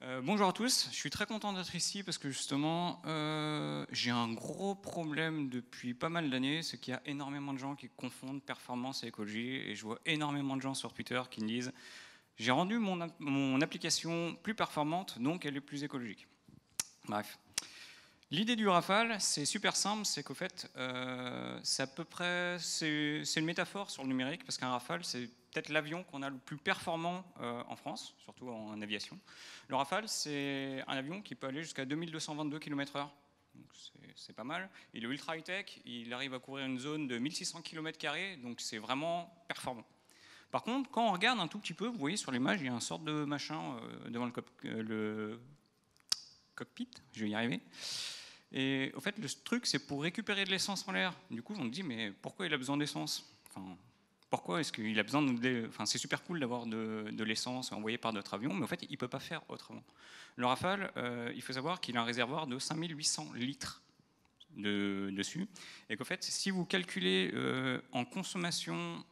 Bonjour à tous, je suis très content d'être ici parce que justement j'ai un gros problème depuis pas mal d'années, c'est qu'il y a énormément de gens qui confondent performance et écologie et je vois énormément de gens sur Twitter qui me disent j'ai rendu mon application plus performante donc elle est plus écologique. Bref. L'idée du Rafale, c'est super simple, c'est qu'au fait, c'est à peu près, c'est une métaphore sur le numérique, parce qu'un Rafale, c'est peut-être l'avion qu'on a le plus performant en France, surtout en aviation. Le Rafale, c'est un avion qui peut aller jusqu'à 2222 km/h, donc c'est pas mal. Il est ultra high-tech, il arrive à couvrir une zone de 1600 km², donc c'est vraiment performant. Par contre, quand on regarde un tout petit peu, vous voyez sur l'image, il y a une sorte de machin devant le cockpit, je vais y arriver. Et au fait, le truc, c'est pour récupérer de l'essence en l'air. Du coup, on me dit, mais pourquoi il a besoin d'essence? Pourquoi est-ce qu'il a besoin de... c'est super cool d'avoir de l'essence envoyée par d'autres avions, mais en fait, il ne peut pas faire autrement. Le Rafale, il faut savoir qu'il a un réservoir de 5800 litres dessus, et qu'en fait, si vous calculez en consommation,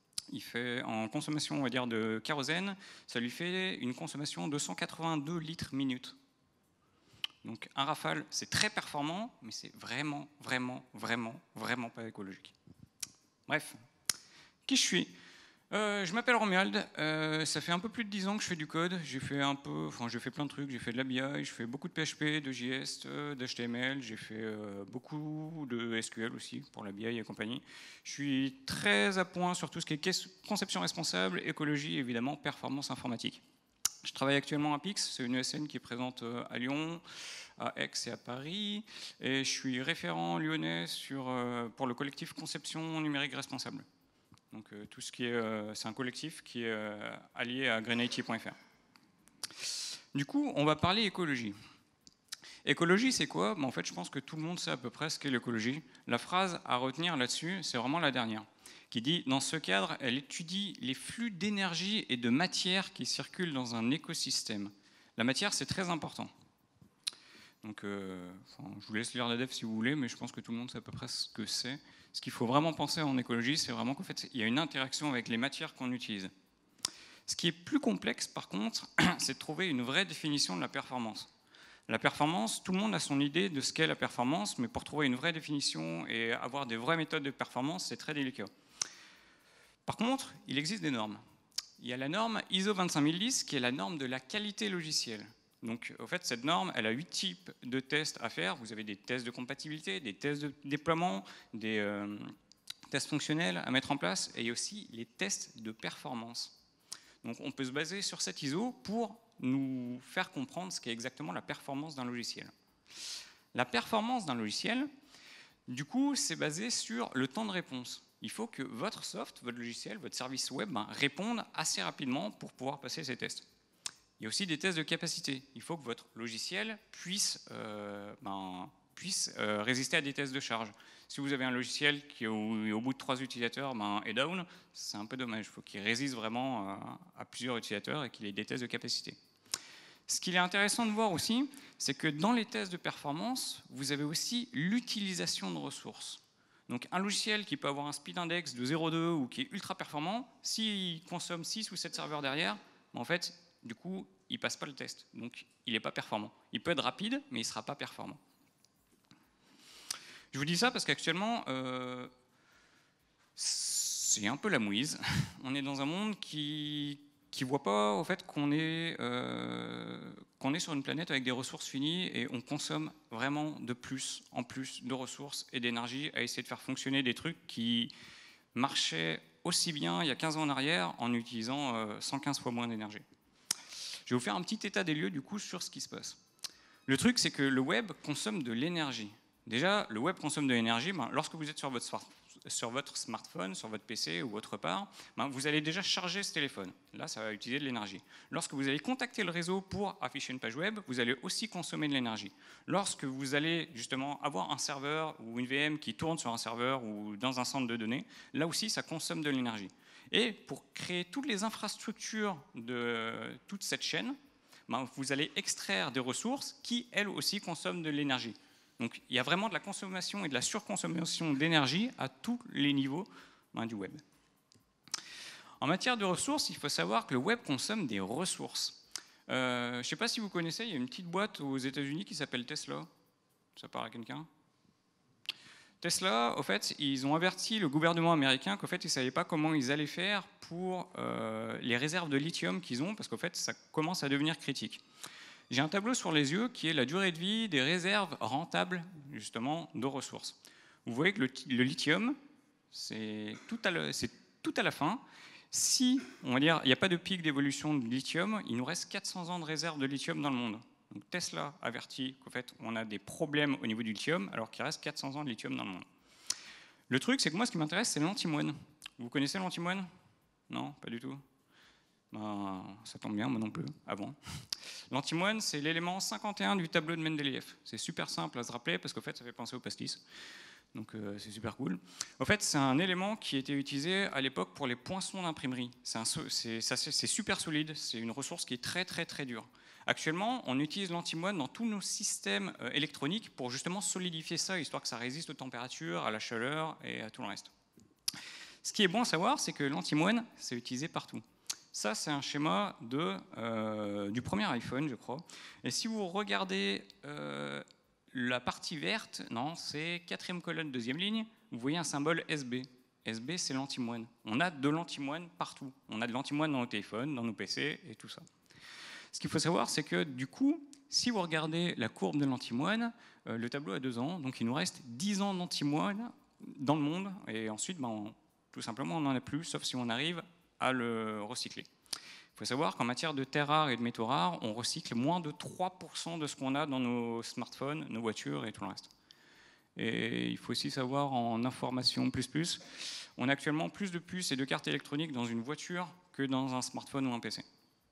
on va dire, de kérosène, ça lui fait une consommation de 182 litres minute. Donc un Rafale, c'est très performant, mais c'est vraiment pas écologique. Bref, qui je suis? Je m'appelle Romuald, ça fait un peu plus de 10 ans que je fais du code, j'ai fait plein de trucs, j'ai fait de la BI, je fais beaucoup de PHP, de JS, d'HTML, j'ai fait beaucoup de SQL aussi pour la BI et compagnie. Je suis très à point sur tout ce qui est conception responsable, écologie et évidemment performance informatique. Je travaille actuellement à Pix, c'est une ESN qui est présente à Lyon, à Aix et à Paris, et je suis référent lyonnais pour le collectif Conception numérique responsable. Donc tout ce qui est, c'est un collectif qui est allié à greenIT.fr. Du coup, on va parler écologie. Écologie, c'est quoi? En fait, je pense que tout le monde sait à peu près ce qu'est l'écologie. La phrase à retenir là-dessus, c'est vraiment la dernière, qui dit « Dans ce cadre, elle étudie les flux d'énergie et de matière qui circulent dans un écosystème. » La matière, c'est très important. Donc, je vous laisse lire la dev si vous voulez, mais je pense que tout le monde sait à peu près ce que c'est. Ce qu'il faut vraiment penser en écologie, c'est vraiment qu'en fait, il y a une interaction avec les matières qu'on utilise. Ce qui est plus complexe, par contre, c'est de trouver une vraie définition de la performance. La performance, tout le monde a son idée de ce qu'est la performance, mais pour trouver une vraie définition et avoir des vraies méthodes de performance, c'est très délicat. Par contre, il existe des normes. Il y a la norme ISO 25010, qui est la norme de la qualité logicielle. Donc, au fait, cette norme, elle a 8 types de tests à faire. Vous avez des tests de compatibilité, des tests de déploiement, des tests fonctionnels à mettre en place, et il y a aussi les tests de performance. Donc, on peut se baser sur cette ISO pour nous faire comprendre ce qu'est exactement la performance d'un logiciel. La performance d'un logiciel, du coup, c'est basé sur le temps de réponse. Il faut que votre soft, votre logiciel, votre service web réponde assez rapidement pour pouvoir passer ces tests. Il y a aussi des tests de capacité. Il faut que votre logiciel puisse résister à des tests de charge. Si vous avez un logiciel qui, au bout de 3 utilisateurs, est down, c'est un peu dommage. Il faut qu'il résiste vraiment à plusieurs utilisateurs et qu'il ait des tests de capacité. Ce qu'il est intéressant de voir aussi, c'est que dans les tests de performance, vous avez aussi l'utilisation de ressources. Donc un logiciel qui peut avoir un speed index de 0,2 ou qui est ultra performant, s'il consomme 6 ou 7 serveurs derrière, en fait, du coup, il ne passe pas le test. Donc il n'est pas performant. Il peut être rapide, mais il ne sera pas performant. Je vous dis ça parce qu'actuellement, c'est un peu la mouise. On est dans un monde qui ne voit pas au fait qu'on est sur une planète avec des ressources finies et on consomme vraiment de plus en plus de ressources et d'énergie à essayer de faire fonctionner des trucs qui marchaient aussi bien il y a 15 ans en arrière en utilisant 115 fois moins d'énergie. Je vais vous faire un petit état des lieux du coup sur ce qui se passe. Le truc, c'est que le web consomme de l'énergie. Déjà, le web consomme de l'énergie. Lorsque vous êtes sur votre smartphone, sur votre PC ou autre part, vous allez déjà charger ce téléphone. Là, ça va utiliser de l'énergie. Lorsque vous allez contacter le réseau pour afficher une page web, vous allez aussi consommer de l'énergie. Lorsque vous allez justement avoir un serveur ou une VM qui tourne sur un serveur ou dans un centre de données, là aussi, ça consomme de l'énergie. Et pour créer toutes les infrastructures de toute cette chaîne, vous allez extraire des ressources qui, elles aussi, consomment de l'énergie. Donc il y a vraiment de la consommation et de la surconsommation d'énergie à tous les niveaux du web. En matière de ressources, il faut savoir que le web consomme des ressources. Je ne sais pas si vous connaissez, il y a une petite boîte aux États-Unis qui s'appelle Tesla. Ça parle à quelqu'un? Tesla, au fait, ils ont averti le gouvernement américain qu'au fait, ils ne savaient pas comment ils allaient faire pour les réserves de lithium qu'ils ont, parce qu'au fait, ça commence à devenir critique. J'ai un tableau sur les yeux qui est la durée de vie des réserves rentables, justement, de ressources. Vous voyez que le lithium, c'est tout à la fin. Si, on va dire, il n'y a pas de pic d'évolution de lithium, il nous reste 400 ans de réserves de lithium dans le monde. Donc Tesla avertit qu'en fait, on a des problèmes au niveau du lithium, alors qu'il reste 400 ans de lithium dans le monde. Le truc, c'est que moi, ce qui m'intéresse, c'est l'antimoine. Vous connaissez l'antimoine? Non, pas du tout. Ben, ça tombe bien, moi non plus, avant. L'antimoine, c'est l'élément 51 du tableau de Mendeleïev. C'est super simple à se rappeler, parce qu'en fait, ça fait penser au pastis. Donc c'est super cool. En fait, c'est un élément qui était utilisé à l'époque pour les poinçons d'imprimerie. C'est super solide, c'est une ressource qui est très très très dure. Actuellement, on utilise l'antimoine dans tous nos systèmes électroniques pour justement solidifier ça, histoire que ça résiste aux températures, à la chaleur et à tout le reste. Ce qui est bon à savoir, c'est que l'antimoine, c'est utilisé partout. Ça, c'est un schéma du premier iPhone, je crois. Et si vous regardez la partie verte, non, c'est quatrième colonne, deuxième ligne, vous voyez un symbole SB. SB, c'est l'antimoine. On a de l'antimoine partout. On a de l'antimoine dans nos téléphones, dans nos PC et tout ça. Ce qu'il faut savoir, c'est que du coup, si vous regardez la courbe de l'antimoine, le tableau a 2 ans, donc il nous reste 10 ans d'antimoine dans le monde, et ensuite, tout simplement, on n'en a plus, sauf si on arrive à le recycler. Il faut savoir qu'en matière de terres rares et de métaux rares, on recycle moins de 3% de ce qu'on a dans nos smartphones, nos voitures et tout le reste. Et il faut aussi savoir en information plus, on a actuellement plus de puces et de cartes électroniques dans une voiture que dans un smartphone ou un PC.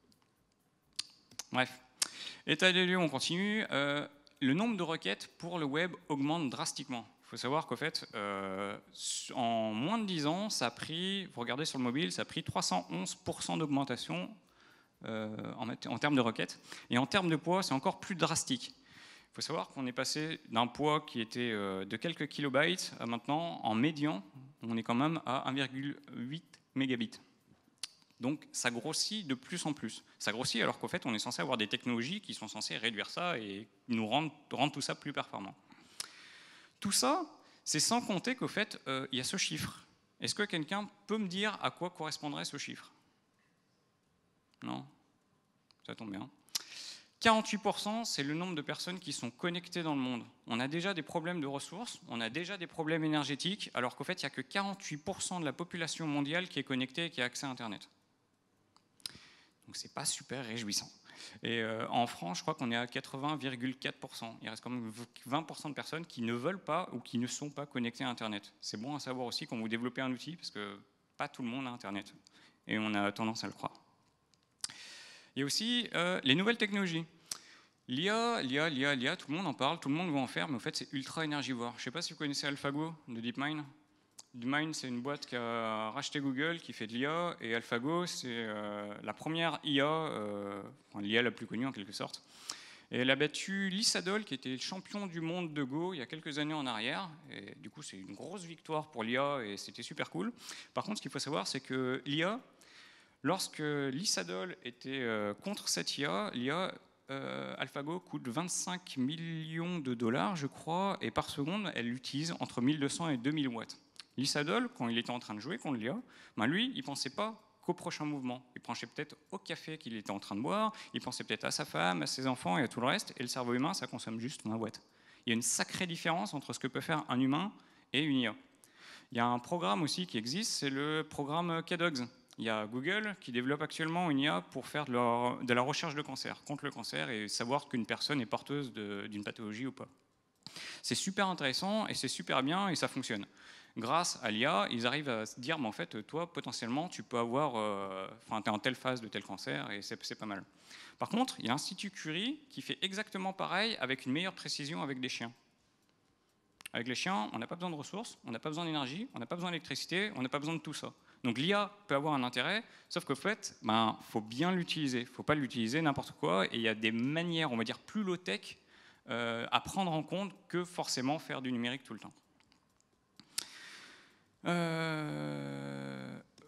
Bref, état des lieux, on continue. Le nombre de requêtes pour le web augmente drastiquement. Il faut savoir qu'en fait, en moins de 10 ans, ça a pris, vous regardez sur le mobile, ça a pris 311% d'augmentation en termes de requêtes. Et en termes de poids, c'est encore plus drastique. Il faut savoir qu'on est passé d'un poids qui était de quelques kilobytes à maintenant, en médian, on est quand même à 1,8 mégabits. Donc ça grossit de plus en plus. Ça grossit alors qu'en fait, on est censé avoir des technologies qui sont censées réduire ça et nous rendre tout ça plus performant. Tout ça, c'est sans compter qu'au fait, il y a ce chiffre. Est-ce que quelqu'un peut me dire à quoi correspondrait ce chiffre? Non? Ça tombe bien. 48%, c'est le nombre de personnes qui sont connectées dans le monde. On a déjà des problèmes de ressources, on a déjà des problèmes énergétiques, alors qu'au fait, il n'y a que 48% de la population mondiale qui est connectée et qui a accès à Internet. Donc c'est pas super réjouissant. Et en France, je crois qu'on est à 80,4%. Il reste quand même 20% de personnes qui ne veulent pas ou qui ne sont pas connectées à Internet. C'est bon à savoir aussi quand vous développez un outil, parce que pas tout le monde a Internet. Et on a tendance à le croire. Il y a aussi les nouvelles technologies. L'IA, tout le monde en parle, tout le monde va en faire, mais en fait c'est ultra énergivore. Je ne sais pas si vous connaissez AlphaGo de DeepMind. DeepMind, c'est une boîte qui a racheté Google, qui fait de l'IA, et AlphaGo, c'est la première IA, l'IA la plus connue en quelque sorte. Et elle a battu Lee Sedol, qui était le champion du monde de Go il y a quelques années en arrière. Et du coup, c'est une grosse victoire pour l'IA, et c'était super cool. Par contre, ce qu'il faut savoir, c'est que l'IA, lorsque Lee Sedol était contre cette IA, AlphaGo coûte 25 millions de dollars, je crois, et par seconde, elle l'utilise entre 1200 et 2000 watts. Lee Sedol, quand il était en train de jouer contre l'IA, lui, il ne pensait pas qu'au prochain mouvement. Il pensait peut-être au café qu'il était en train de boire, il pensait peut-être à sa femme, à ses enfants et à tout le reste, et le cerveau humain, ça consomme juste 20 watts. Il y a une sacrée différence entre ce que peut faire un humain et une IA. Il y a un programme aussi qui existe, c'est le programme K-Dogs. Il y a Google qui développe actuellement une IA pour faire de la recherche de cancer, contre le cancer, et savoir qu'une personne est porteuse d'une pathologie ou pas. C'est super intéressant et c'est super bien et ça fonctionne. Grâce à l'IA, ils arrivent à se dire, en fait, toi, potentiellement, tu peux avoir, tu es en telle phase de tel cancer et c'est pas mal. Par contre, il y a l'Institut Curie qui fait exactement pareil avec une meilleure précision avec des chiens. Avec les chiens, on n'a pas besoin de ressources, on n'a pas besoin d'énergie, on n'a pas besoin d'électricité, on n'a pas besoin de tout ça. Donc l'IA peut avoir un intérêt, sauf qu'en fait, faut bien l'utiliser. Il ne faut pas l'utiliser n'importe quoi. Et il y a des manières, on va dire, plus low-tech à prendre en compte que forcément faire du numérique tout le temps. Ok.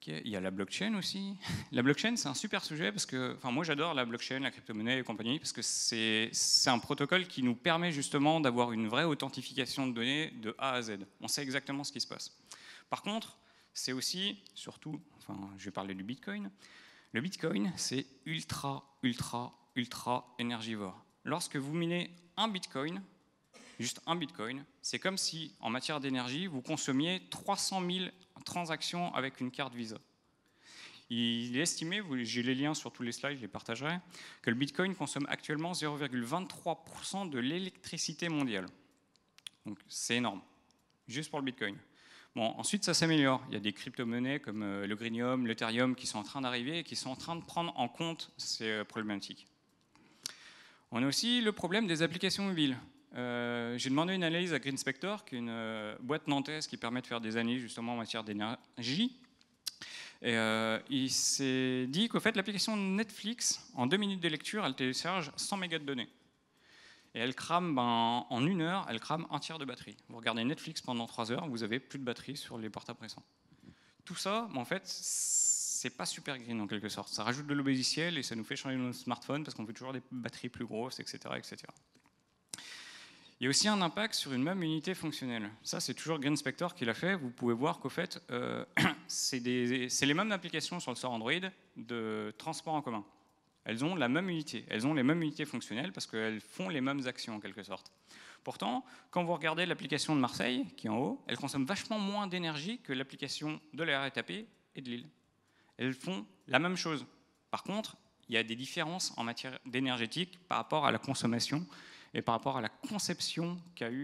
Il y a la blockchain aussi. La blockchain, c'est un super sujet parce que, enfin, moi j'adore la blockchain, la crypto-monnaie et compagnie parce que c'est un protocole qui nous permet justement d'avoir une vraie authentification de données de A à Z. On sait exactement ce qui se passe. Par contre, c'est aussi, surtout, enfin, je vais parler du Bitcoin. Le Bitcoin, c'est ultra énergivore. Lorsque vous minez un Bitcoin, juste un Bitcoin, c'est comme si, en matière d'énergie, vous consommiez 300 000 transactions avec une carte Visa. Il est estimé, j'ai les liens sur tous les slides, je les partagerai, que le Bitcoin consomme actuellement 0,23% de l'électricité mondiale. Donc c'est énorme, juste pour le Bitcoin. Bon, ensuite, ça s'améliore. Il y a des crypto-monnaies comme le Greenium, l'Ethereum qui sont en train d'arriver et qui sont en train de prendre en compte ces problématiques. On a aussi le problème des applications mobiles. J'ai demandé une analyse à GreenSpector, qui est une boîte nantaise qui permet de faire des analyses justement en matière d'énergie. Et il s'est dit qu'au fait, l'application Netflix, en 2 minutes de lecture, elle télécharge 100 mégas de données. Et elle crame, en 1 heure, elle crame un tiers de batterie. Vous regardez Netflix pendant 3 heures, vous avez plus de batterie sur les portables récents. Tout ça, en fait, c'est pas super green en quelque sorte. Ça rajoute de l'eau logiciel et ça nous fait changer nos smartphones parce qu'on veut toujours des batteries plus grosses, etc., etc. Il y a aussi un impact sur une même unité fonctionnelle. Ça, c'est toujours GreenSpector qui l'a fait. Vous pouvez voir qu'au fait, c'est les mêmes applications sur le store Android de transport en commun. Elles ont la même unité, elles ont les mêmes unités fonctionnelles parce qu'elles font les mêmes actions en quelque sorte. Pourtant, quand vous regardez l'application de Marseille, qui est en haut, elle consomme vachement moins d'énergie que l'application de la RATP et de Lille. Elles font la même chose. Par contre, il y a des différences en matière d'énergétique par rapport à la consommation et par rapport à la conception qui a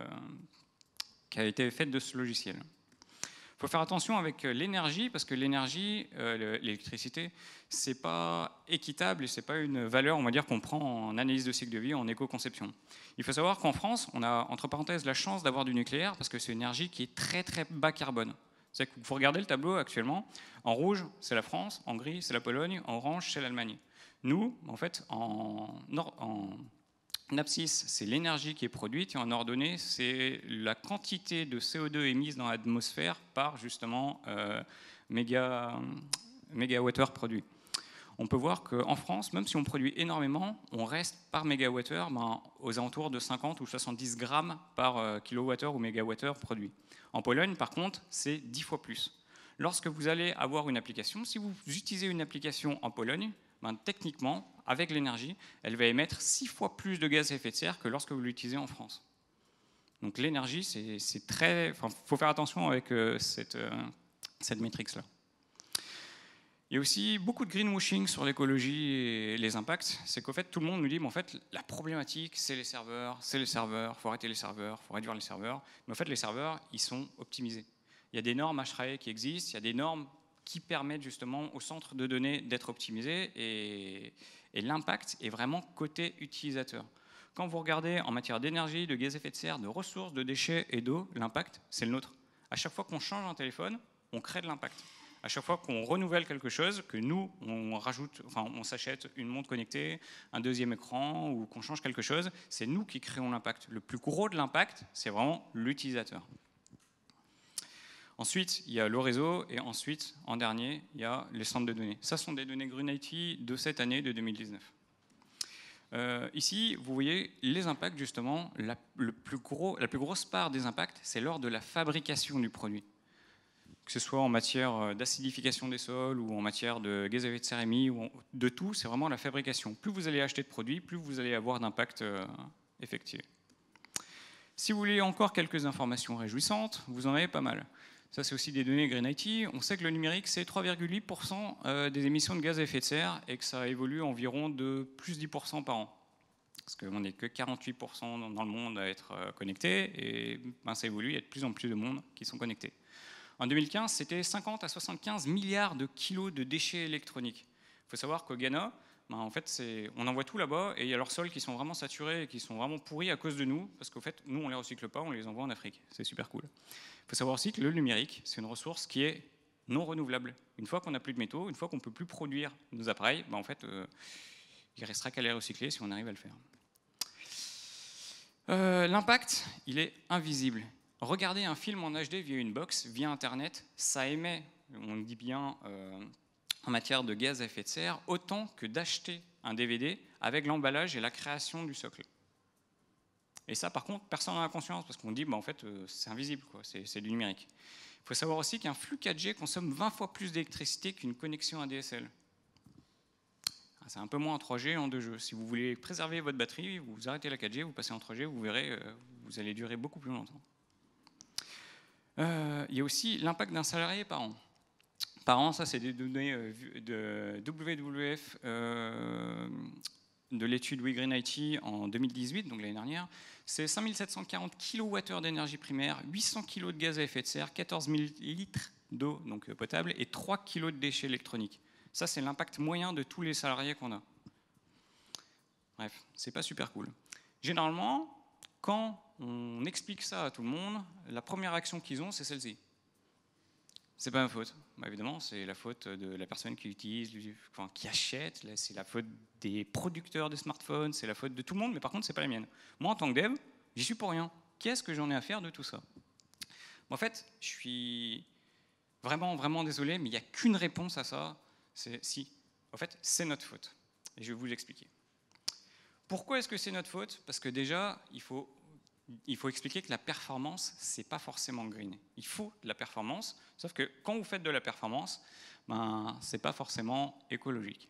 été faite de ce logiciel. Il faut faire attention avec l'énergie, parce que l'énergie, l'électricité, c'est pas équitable et c'est pas une valeur, on va dire, qu'on prend en analyse de cycle de vie, en éco-conception. Il faut savoir qu'en France, on a, entre parenthèses, la chance d'avoir du nucléaire, parce que c'est une énergie qui est très bas carbone. C'est que vous regardez le tableau actuellement, en rouge, c'est la France, en gris, c'est la Pologne, en orange, c'est l'Allemagne. Nous, en fait, en abscisse, c'est l'énergie qui est produite, et en ordonnée, c'est la quantité de CO2 émise dans l'atmosphère par justement mégawattheure produit. On peut voir qu'en France, même si on produit énormément, on reste par mégawattheure aux alentours de 50 ou 70 grammes par kilowattheure ou mégawattheure produit. En Pologne, par contre, c'est 10 fois plus. Lorsque vous allez avoir une application, si vous utilisez une application en Pologne, techniquement, avec l'énergie, elle va émettre 6 fois plus de gaz à effet de serre que lorsque vous l'utilisez en France. Donc l'énergie, c'est très... Enfin, faut faire attention avec cette matrix-là. Il y a aussi beaucoup de greenwashing sur l'écologie et les impacts. C'est qu'au fait, tout le monde nous dit, mais en fait, la problématique, c'est les serveurs, il faut arrêter les serveurs, il faut réduire les serveurs. Mais en fait, les serveurs, ils sont optimisés. Il y a des normes HRE qui existent, il y a des normes qui permettent justement au centre de données d'être optimisé et l'impact est vraiment côté utilisateur. Quand vous regardez en matière d'énergie, de gaz à effet de serre, de ressources, de déchets et d'eau, l'impact, c'est le nôtre. À chaque fois qu'on change un téléphone, on crée de l'impact. À chaque fois qu'on renouvelle quelque chose, que nous, on s'achète une montre connectée, un deuxième écran ou qu'on change quelque chose, c'est nous qui créons l'impact. Le plus gros de l'impact, c'est vraiment l'utilisateur. Ensuite, il y a le réseau et ensuite, en dernier, il y a les centres de données. Ça sont des données Green-IT de cette année, de 2019. Ici, vous voyez les impacts, justement, la plus grosse part des impacts, c'est lors de la fabrication du produit. Que ce soit en matière d'acidification des sols ou en matière de gaz à effet de serre émis, ou de tout, c'est vraiment la fabrication. Plus vous allez acheter de produits, plus vous allez avoir d'impact effectué. Si vous voulez encore quelques informations réjouissantes, vous en avez pas mal. Ça, c'est aussi des données Green-IT. On sait que le numérique, c'est 3,8% des émissions de gaz à effet de serre et que ça évolue environ de plus 10% par an. Parce qu'on n'est que 48% dans le monde à être connectés et ça évolue, il y a de plus en plus de monde qui sont connectés. En 2015, c'était 50 à 75 milliards de kilos de déchets électroniques. Il faut savoir qu'au Ghana, en fait, on envoie tout là-bas et il y a leurs sols qui sont vraiment saturés et qui sont vraiment pourris à cause de nous, parce qu'au fait, nous, on ne les recycle pas, on les envoie en Afrique. C'est super cool. Il faut savoir aussi que le numérique, c'est une ressource qui est non renouvelable. Une fois qu'on n'a plus de métaux, une fois qu'on ne peut plus produire nos appareils, en fait, il ne restera qu'à les recycler si on arrive à le faire. L'impact, il est invisible. Regarder un film en HD via une box, via Internet, ça émet on dit bien en matière de gaz à effet de serre, autant que d'acheter un DVD avec l'emballage et la création du socle. Et ça, par contre, personne n'en a conscience, parce qu'on dit, en fait, c'est invisible, c'est du numérique. Il faut savoir aussi qu'un flux 4G consomme 20 fois plus d'électricité qu'une connexion ADSL. C'est un peu moins en 3G en 2G. Si vous voulez préserver votre batterie, vous arrêtez la 4G, vous passez en 3G, vous verrez, vous allez durer beaucoup plus longtemps. Il y a aussi l'impact d'un salarié par an. Par an, ça c'est des données de WWF, de l'étude We Green IT en 2018, donc l'année dernière. C'est 5740 kWh d'énergie primaire, 800 kg de gaz à effet de serre, 14 000 litres d'eau donc potable et 3 kg de déchets électroniques. Ça, c'est l'impact moyen de tous les salariés qu'on a. Bref, c'est pas super cool. Généralement, quand on explique ça à tout le monde, la première action qu'ils ont, c'est celle-ci. C'est pas ma faute. Évidemment, c'est la faute de la personne qui utilise, qui achète, c'est la faute des producteurs de smartphones, c'est la faute de tout le monde, mais par contre, c'est pas la mienne. Moi, en tant que dev, j'y suis pour rien. Qu'est-ce que j'en ai à faire de tout ça? En fait, je suis vraiment, vraiment désolé, mais il n'y a qu'une réponse à ça. En fait, c'est notre faute. Et je vais vous l'expliquer. Pourquoi est-ce que c'est notre faute? Parce que déjà, il faut expliquer que la performance, c'est pas forcément green. Il faut de la performance, sauf que quand vous faites de la performance, c'est pas forcément écologique.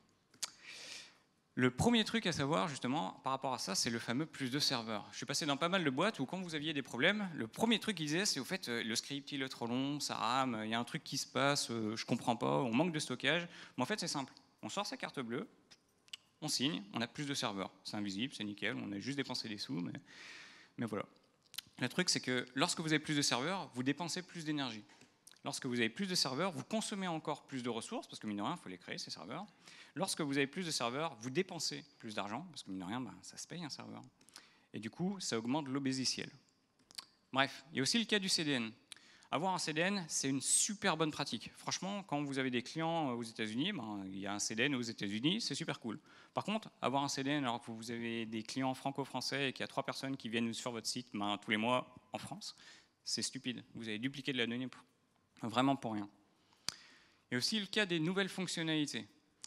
Le premier truc à savoir, justement, par rapport à ça, c'est le fameux plus de serveurs. Je suis passé dans pas mal de boîtes où, quand vous aviez des problèmes, le premier truc qu'ils disaient, c'est au fait, le script, il est trop long, ça rame, il y a un truc qui se passe, je comprends pas, on manque de stockage. Mais en fait, c'est simple. On sort sa carte bleue, on signe, on a plus de serveurs. C'est invisible, c'est nickel, on a juste dépensé des sous, mais voilà. Le truc, c'est que lorsque vous avez plus de serveurs, vous dépensez plus d'énergie. Lorsque vous avez plus de serveurs, vous consommez encore plus de ressources, parce que mine de rien, il faut les créer, ces serveurs. Lorsque vous avez plus de serveurs, vous dépensez plus d'argent, parce que mine de rien, ça se paye un serveur. Et du coup, ça augmente l'obésiciel. Bref, il y a aussi le cas du CDN. Avoir un CDN, c'est une super bonne pratique. Franchement, quand vous avez des clients aux États-Unis, il y a un CDN aux États-Unis, c'est super cool. Par contre, avoir un CDN alors que vous avez des clients franco-français et qu'il y a 3 personnes qui viennent sur votre site tous les mois en France, c'est stupide. Vous avez dupliqué de la donnée vraiment pour rien. Et aussi le cas des nouvelles fonctionnalités.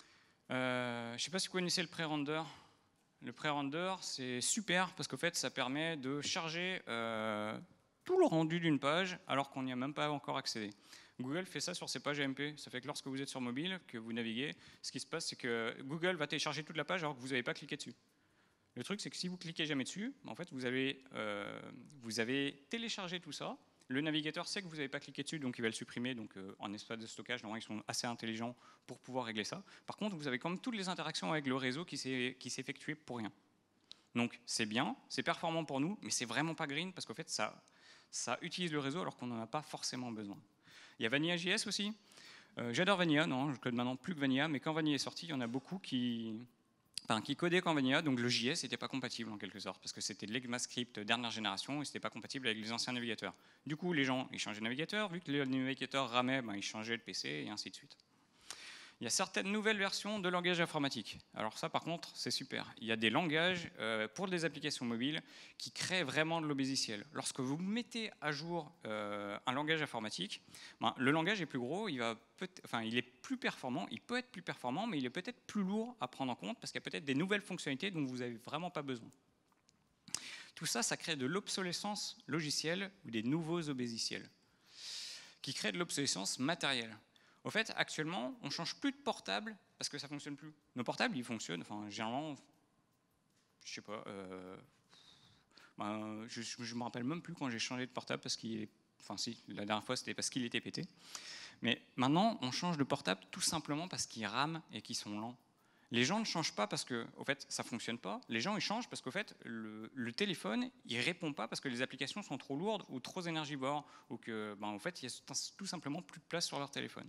Je ne sais pas si vous connaissez le pré-render. Le pré-render, c'est super parce qu'en fait, ça permet de charger tout le rendu d'une page alors qu'on n'y a même pas encore accédé. Google fait ça sur ses pages AMP. Ça fait que lorsque vous êtes sur mobile, que vous naviguez, ce qui se passe, c'est que Google va télécharger toute la page alors que vous n'avez pas cliqué dessus. Le truc, c'est que si vous cliquez jamais dessus, en fait, vous avez téléchargé tout ça. Le navigateur sait que vous n'avez pas cliqué dessus, donc il va le supprimer. Donc en espace de stockage, normalement, ils sont assez intelligents pour pouvoir régler ça. Par contre, vous avez quand même toutes les interactions avec le réseau qui s'effectuent pour rien. Donc c'est bien, c'est performant pour nous, mais c'est vraiment pas green parce qu'en fait, ça utilise le réseau alors qu'on n'en a pas forcément besoin. Il y a Vanilla.js aussi. J'adore Vanilla, non, je code maintenant plus que Vanilla, mais quand Vanilla est sorti, il y en a beaucoup qui codaient qu'en Vanilla, donc le JS n'était pas compatible en quelque sorte, parce que c'était de l'ECMAScript dernière génération et c'était pas compatible avec les anciens navigateurs. Du coup, les gens, ils changeaient de navigateur, vu que le navigateur ramait, ils changeaient de PC et ainsi de suite. Il y a certaines nouvelles versions de langage informatique. Alors ça, par contre, c'est super. Il y a des langages pour des applications mobiles qui créent vraiment de l'obésiciel. Lorsque vous mettez à jour un langage informatique, le langage est plus gros, il est plus performant, il peut être plus performant, mais il est peut-être plus lourd à prendre en compte parce qu'il y a peut-être des nouvelles fonctionnalités dont vous n'avez vraiment pas besoin. Tout ça, ça crée de l'obsolescence logicielle ou des nouveaux obésiciels qui créent de l'obsolescence matérielle. Au fait, actuellement, on ne change plus de portable parce que ça ne fonctionne plus. Nos portables, ils fonctionnent, généralement, je ne sais pas, je ne me rappelle même plus quand j'ai changé de portable parce la dernière fois, c'était parce qu'il était pété. Mais maintenant, on change de portable tout simplement parce qu'ils rament et qu'ils sont lents. Les gens ne changent pas parce que, au fait, ça ne fonctionne pas. Les gens, ils changent parce qu'au fait, le téléphone, il ne répond pas parce que les applications sont trop lourdes ou trop énergivores ou que, en fait, il y a tout simplement plus de place sur leur téléphone.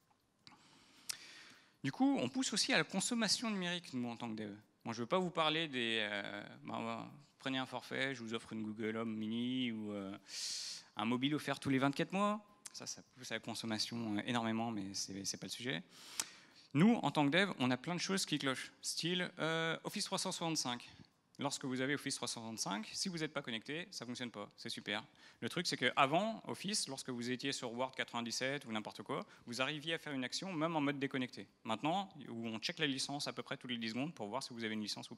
Du coup, on pousse aussi à la consommation numérique, nous, en tant que dev. Moi, je ne veux pas vous parler prenez un forfait, je vous offre une Google Home Mini ou un mobile offert tous les 24 mois. Ça pousse à la consommation énormément, mais ce n'est pas le sujet. Nous, en tant que dev, on a plein de choses qui clochent, style Office 365. lorsque vous avez Office 365, si vous n'êtes pas connecté, ça ne fonctionne pas, c'est super. Le truc, c'est qu'avant Office, lorsque vous étiez sur Word 97 ou n'importe quoi, vous arriviez à faire une action même en mode déconnecté. Maintenant, où on check la licence à peu près tous les 10 secondes pour voir si vous avez une licence ou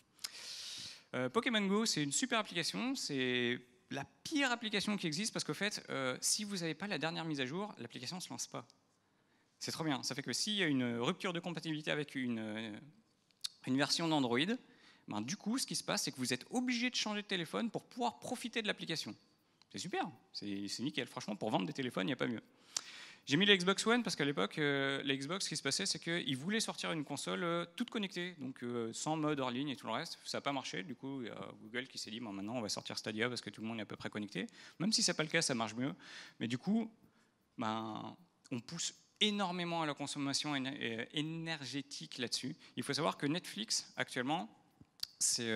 pas. Pokémon Go, c'est une super application, c'est la pire application qui existe parce qu'au fait, si vous n'avez pas la dernière mise à jour, l'application ne se lance pas. C'est trop bien, ça fait que s'il y a une rupture de compatibilité avec une version d'Android, ben, du coup, ce qui se passe, c'est que vous êtes obligé de changer de téléphone pour pouvoir profiter de l'application. C'est super, c'est nickel. Franchement, pour vendre des téléphones, il n'y a pas mieux. J'ai mis la Xbox One parce qu'à l'époque, la Xbox, ce qui se passait, c'est qu'ils voulaient sortir une console toute connectée, donc sans mode hors ligne et tout le reste. Ça n'a pas marché. Du coup, il y a Google qui s'est dit, bon, maintenant, on va sortir Stadia parce que tout le monde est à peu près connecté. Même si ce n'est pas le cas, ça marche mieux. Mais du coup, ben, on pousse énormément à la consommation énergétique là-dessus. Il faut savoir que Netflix, actuellement, c'est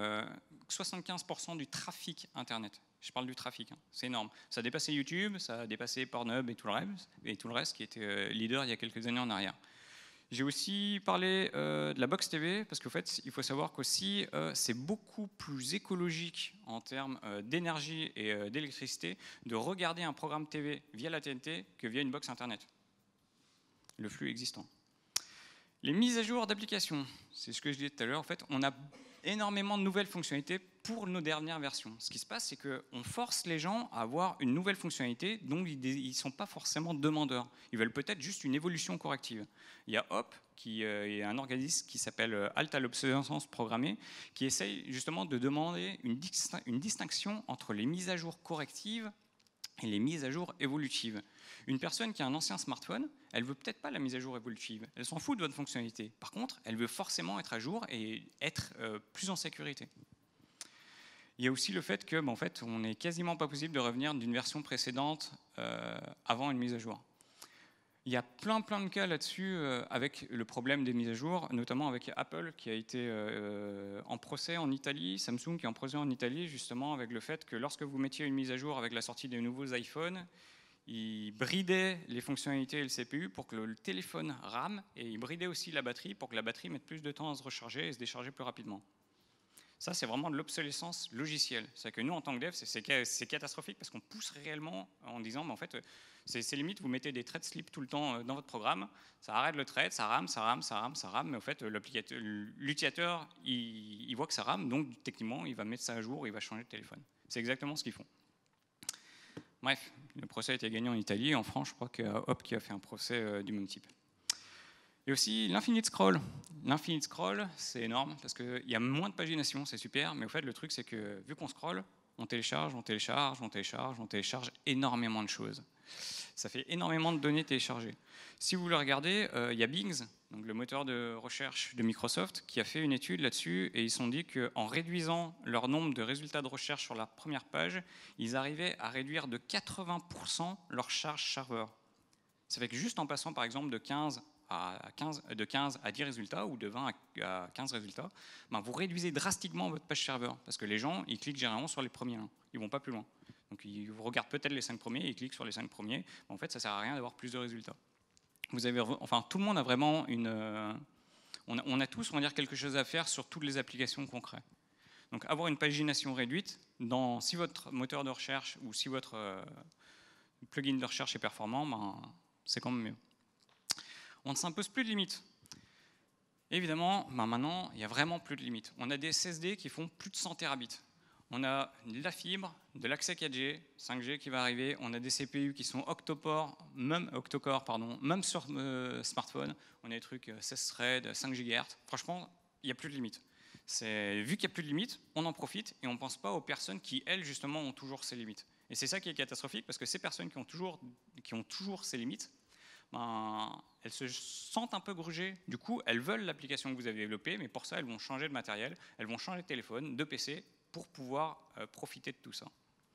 75% du trafic Internet. Je parle du trafic, hein. C'est énorme. Ça a dépassé YouTube, ça a dépassé Pornhub et tout le reste qui était leader il y a quelques années en arrière. J'ai aussi parlé de la Box TV, parce qu'en fait, il faut savoir qu'aussi, c'est beaucoup plus écologique en termes d'énergie et d'électricité de regarder un programme TV via la TNT que via une box Internet. Le flux existant. Les mises à jour d'applications, c'est ce que je disais tout à l'heure, en fait, on a énormément de nouvelles fonctionnalités pour nos dernières versions. Ce qui se passe, c'est qu'on force les gens à avoir une nouvelle fonctionnalité dont ils ne sont pas forcément demandeurs. Ils veulent peut-être juste une évolution corrective. Il y a HOP, qui est un organisme qui s'appelle Halte à l'obsolescence programmée, qui essaye justement de demander une distinction entre les mises à jour correctives et les mises à jour évolutives. Une personne qui a un ancien smartphone, elle ne veut peut-être pas la mise à jour évolutive, elle s'en fout de votre fonctionnalité. Par contre, elle veut forcément être à jour et être plus en sécurité. Il y a aussi le fait que, en fait, on n'est quasiment pas possible de revenir d'une version précédente avant une mise à jour. Il y a plein de cas là-dessus avec le problème des mises à jour, notamment avec Apple qui a été en procès en Italie, Samsung qui est en procès en Italie justement avec le fait que lorsque vous mettiez une mise à jour avec la sortie des nouveaux iPhones, ils bridaient les fonctionnalités et le CPU pour que le téléphone rame, et ils bridaient aussi la batterie pour que la batterie mette plus de temps à se recharger et se décharger plus rapidement. Ça, c'est vraiment de l'obsolescence logicielle. C'est que nous, en tant que dev, c'est catastrophique parce qu'on pousse réellement en disant, en fait, c'est limite, vous mettez des thread slip tout le temps dans votre programme, ça arrête le thread, ça rame, mais en fait, l'utilisateur, il voit que ça rame, donc techniquement, il va mettre ça à jour, il va changer de téléphone. C'est exactement ce qu'ils font. Bref, le procès a été gagné en Italie. En France, je crois qu'il y a Hop qui a fait un procès du même type. Et aussi l'infinite scroll. L'infinite scroll, c'est énorme parce qu'il y a moins de pagination, c'est super, mais au fait, le truc, c'est que vu qu'on scrolle, on télécharge énormément de choses. Ça fait énormément de données téléchargées. Si vous le regardez, il y a Bing, donc le moteur de recherche de Microsoft, qui a fait une étude là-dessus, et ils se sont dit qu'en réduisant leur nombre de résultats de recherche sur la première page, ils arrivaient à réduire de 80% leur charge serveur. Ça fait que juste en passant par exemple de 15 à 10 résultats ou de 20 à 15 résultats, ben vous réduisez drastiquement votre page serveur parce que les gens, ils cliquent généralement sur les premiers, ils ne vont pas plus loin. Donc ils regardent peut-être les 5 premiers, ils cliquent sur les 5 premiers, en fait ça ne sert à rien d'avoir plus de résultats. Vous avez, enfin, tout le monde a vraiment on a tous, on va dire, quelque chose à faire sur toutes les applications qu'on crée. Donc avoir une pagination réduite, si votre moteur de recherche ou si votre plugin de recherche est performant, ben, c'est quand même mieux. On ne s'impose plus de limites. Évidemment, ben maintenant, il n'y a vraiment plus de limites. On a des SSD qui font plus de 100 terabits. On a de la fibre, de l'accès 4G, 5G qui va arriver. On a des CPU qui sont octa-core, même sur smartphone. On a des trucs 16 threads, 5 GHz. Franchement, il n'y a plus de limites. Vu qu'il n'y a plus de limites, on en profite et on ne pense pas aux personnes qui, elles, justement, ont toujours ces limites. Et c'est ça qui est catastrophique, parce que ces personnes qui ont toujours ces limites, ben, elles se sentent un peu grugées. Du coup, elles veulent l'application que vous avez développée, mais pour ça, elles vont changer de matériel, elles vont changer de téléphone, de PC, pour pouvoir profiter de tout ça.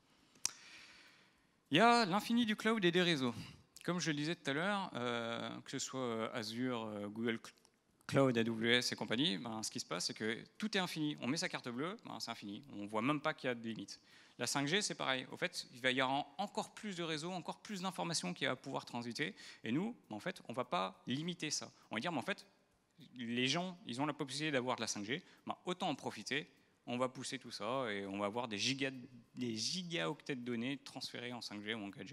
Il y a l'infini du cloud et des réseaux. Comme je le disais tout à l'heure, que ce soit Azure, Google Cloud, AWS et compagnie, ben, ce qui se passe, c'est que tout est infini. On met sa carte bleue, ben, c'est infini. On ne voit même pas qu'il y a des limites. La 5G, c'est pareil. Au fait, il va y avoir encore plus de réseaux, encore plus d'informations qui va pouvoir transiter. Et nous, en fait, on ne va pas limiter ça. On va dire, mais en fait, les gens, ils ont la possibilité d'avoir de la 5G, ben, autant en profiter, on va pousser tout ça et on va avoir des gigaoctets de données transférées en 5G ou en 4G.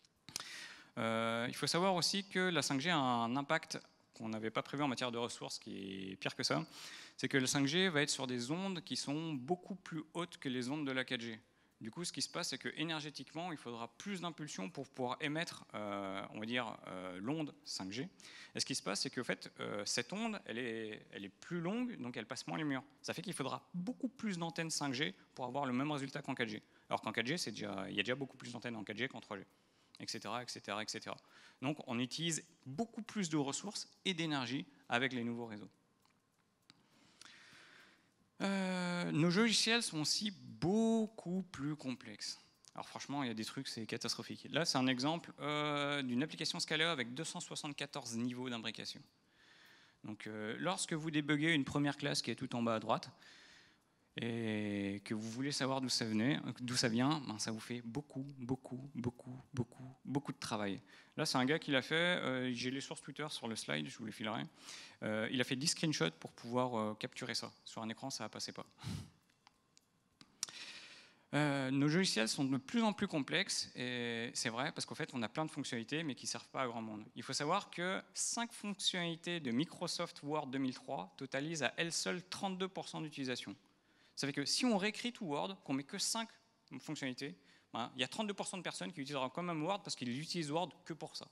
Il faut savoir aussi que la 5G a un impact qu'on n'avait pas prévu en matière de ressources, qui est pire que ça. C'est que la 5G va être sur des ondes qui sont beaucoup plus hautes que les ondes de la 4G. Du coup, ce qui se passe, c'est qu'énergétiquement, il faudra plus d'impulsion pour pouvoir émettre, on va dire, l'onde 5G. Et ce qui se passe, c'est qu'en fait, cette onde, elle est plus longue, donc elle passe moins les murs. Ça fait qu'il faudra beaucoup plus d'antennes 5G pour avoir le même résultat qu'en 4G. Alors qu'en 4G, il y a déjà beaucoup plus d'antennes en 4G qu'en 3G, etc., etc., etc. Donc, on utilise beaucoup plus de ressources et d'énergie avec les nouveaux réseaux. Nos logiciels sont aussi beaucoup plus complexes. Alors franchement, il y a des trucs, c'est catastrophique. Là, c'est un exemple d'une application Scala avec 274 niveaux d'imbrication. Donc, lorsque vous débuguez une première classe qui est tout en bas à droite, et que vous voulez savoir d'où ça vient, ben ça vous fait beaucoup de travail. Là, c'est un gars qui l'a fait, j'ai les sources Twitter sur le slide, je vous les filerai. Il a fait 10 screenshots pour pouvoir capturer ça. Sur un écran, ça ne passait pas. Nos logiciels sont de plus en plus complexes, et c'est vrai, parce qu'en fait, on a plein de fonctionnalités, mais qui ne servent pas à grand monde. Il faut savoir que 5 fonctionnalités de Microsoft Word 2003 totalisent à elles seules 32% d'utilisation. Ça fait que si on réécrit tout Word, qu'on met que 5 fonctionnalités, ben, il y a 32% de personnes qui utiliseront quand même Word parce qu'ils utilisent Word que pour ça.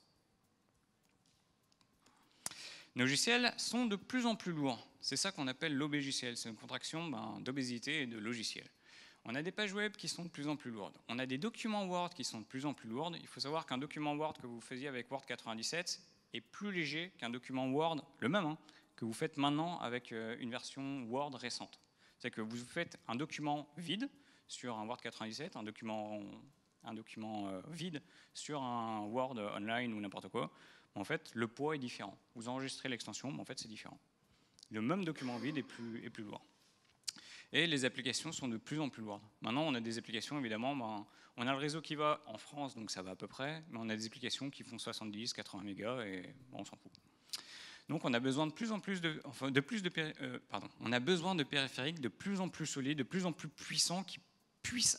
Nos logiciels sont de plus en plus lourds. C'est ça qu'on appelle l'obégiciel. C'est une contraction d'obésité et de logiciel. On a des pages web qui sont de plus en plus lourdes. On a des documents Word qui sont de plus en plus lourds. Il faut savoir qu'un document Word que vous faisiez avec Word 97 est plus léger qu'un document Word, le même, que vous faites maintenant avec une version Word récente. C'est que vous faites un document vide sur un Word 97, un document vide sur un Word online ou n'importe quoi. En fait, le poids est différent. Vous enregistrez l'extension, mais en fait, c'est différent. Le même document vide est plus lourd. Et les applications sont de plus en plus lourdes. Maintenant, on a des applications, évidemment, on a le réseau qui va en France, donc ça va à peu près, mais on a des applications qui font 70, 80 mégas, et on s'en fout. Donc on a besoin on a besoin de périphériques de plus en plus solides, de plus en plus puissants qui puissent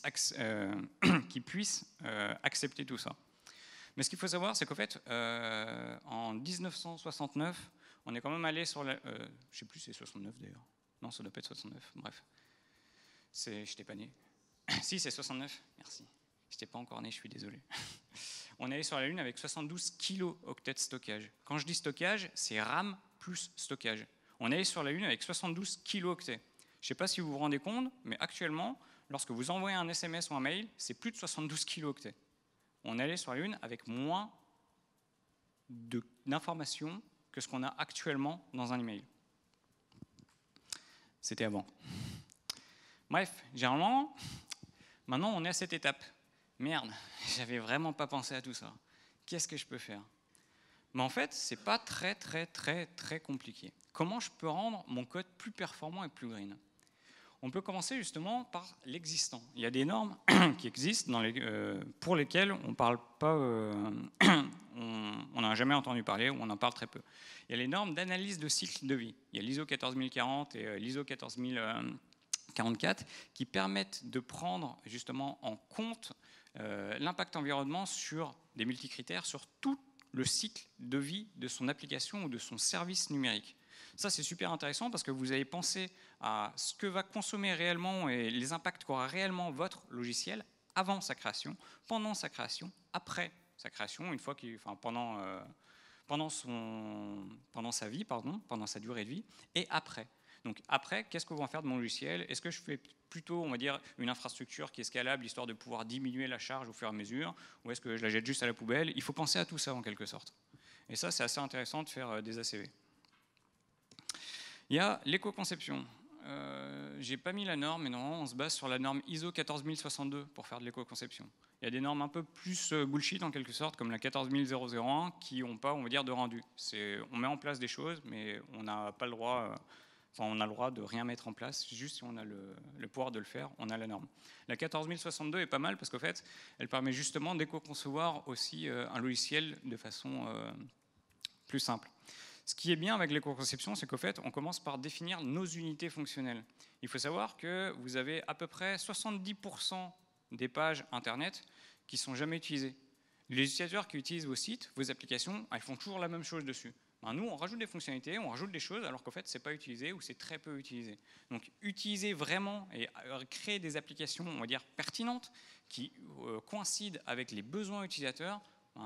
accepter tout ça. Mais ce qu'il faut savoir, c'est qu'en fait, en 1969, on est quand même allé sur la... je ne sais plus si c'est 69 d'ailleurs. Non, ça doit pas être 69, bref. Je n'étais pas né. Si, c'est 69, merci. Je n'étais pas encore né, je suis désolé. On est allé sur la Lune avec 72 kilo-octets de stockage. Quand je dis stockage, c'est RAM plus stockage. On est allé sur la Lune avec 72 kilo-octets. Je ne sais pas si vous vous rendez compte, mais actuellement, lorsque vous envoyez un SMS ou un mail, c'est plus de 72 kilo-octets. On est allé sur la Lune avec moins d'informations que ce qu'on a actuellement dans un email. C'était avant. Bref, généralement, maintenant on est à cette étape. Merde, j'avais vraiment pas pensé à tout ça. Qu'est-ce que je peux faire? Mais en fait, c'est pas très compliqué. Comment je peux rendre mon code plus performant et plus green? On peut commencer justement par l'existant. Il y a des normes qui existent pour lesquelles on parle pas, on n'a jamais entendu parler ou on en parle très peu. Il y a les normes d'analyse de cycle de vie. Il y a l'ISO 14040 et l'ISO 14044 qui permettent de prendre justement en compte l'impact environnement sur des multicritères, sur tout le cycle de vie de son application ou de son service numérique. Ça, c'est super intéressant parce que vous allez penser à ce que va consommer réellement et les impacts qu'aura réellement votre logiciel avant sa création, pendant sa création, après sa création, une fois pendant sa vie, pendant sa durée de vie, et après. Donc après, qu'est-ce que va faire de mon logiciel? Est-ce que je fais plutôt, on va dire, une infrastructure qui est scalable, histoire de pouvoir diminuer la charge au fur et à mesure, ou est-ce que je la jette juste à la poubelle? Il faut penser à tout ça en quelque sorte. Et ça, c'est assez intéressant de faire des ACV. Il y a l'éco-conception. J'ai pas mis la norme, mais normalement, on se base sur la norme ISO 14062 pour faire de l'éco-conception. Il y a des normes un peu plus bullshit en quelque sorte, comme la 14001, qui n'ont pas, on va dire, de rendu. On met en place des choses, mais on n'a pas le droit... on a le droit de rien mettre en place, juste si on a le pouvoir de le faire, on a la norme. La 14062 est pas mal parce qu'en fait, elle permet justement d'éco-concevoir aussi un logiciel de façon plus simple. Ce qui est bien avec l'éco-conception, c'est qu'au fait, on commence par définir nos unités fonctionnelles. Il faut savoir que vous avez à peu près 70% des pages Internet qui ne sont jamais utilisées. Les utilisateurs qui utilisent vos sites, vos applications, elles font toujours la même chose dessus. Nous, on rajoute des fonctionnalités, on rajoute des choses, alors qu'en fait, ce n'est pas utilisé ou c'est très peu utilisé. Donc, utiliser vraiment et créer des applications, on va dire, pertinentes, qui coïncident avec les besoins utilisateurs,